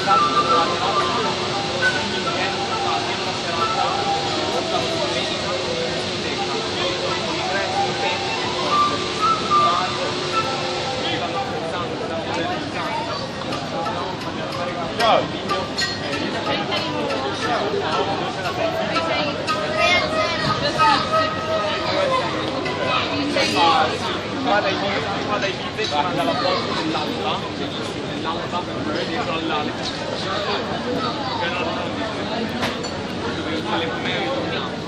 Qua dai video ci manda la foto dell'alba dietro all'ale che non le come ritorniamo